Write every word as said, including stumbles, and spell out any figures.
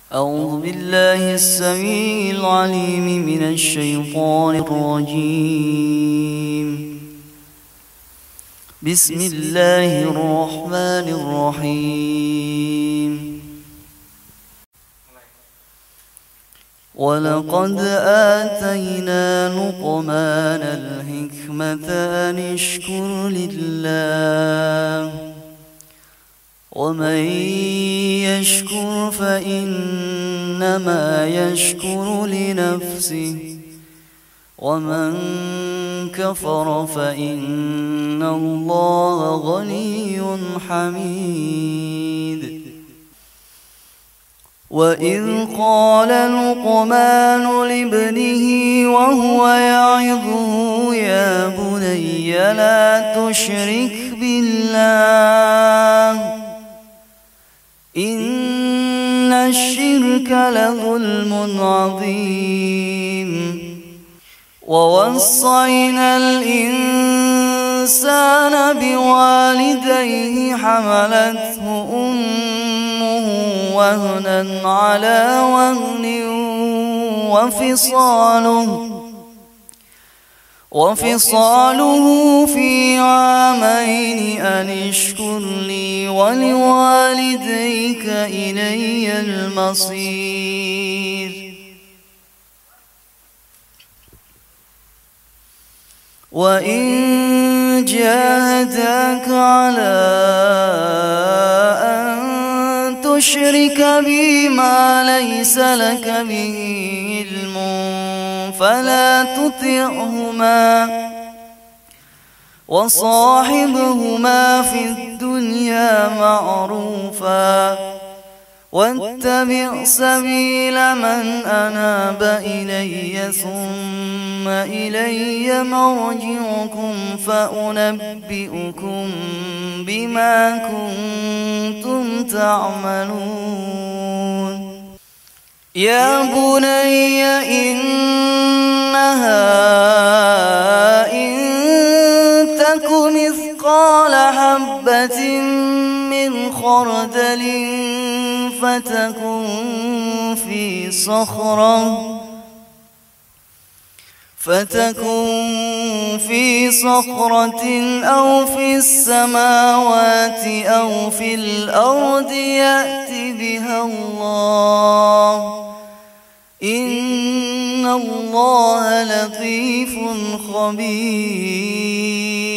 أعوذ بالله السميع العليم من الشيطان الرجيم. بسم الله الرحمن الرحيم. ولقد آتينا لقمان الحكمة أن اشكر لله ومن يشكر فإنما يشكر لنفسه ومن كفر فإن الله غني حميد. وإذ قال لقمان لابنه وهو يعظه يا بني لا تشرك بالله إن الشرك لظلم عظيم. ووصينا الإنسان بوالديه حملته أمه وهنا على وهن وفصاله وفصاله في عامين أن اشكر لي ولوالديك إلي المصير. وإن جاهداك على أن تشرك بي ما ليس لك به علم فلا تطعهما وصاحبهما في الدنيا معروفا واتبع سبيل من أناب إلي ثم إلي مرجعكم فأنبئكم بما كنتم تعملون. يا بني إنها إن تك مثقال حبة من خردل فتكن في صخرة فتكن في صخرة أو في السماوات أو في الأرض يأت بها الله إن الله لطيف خبير.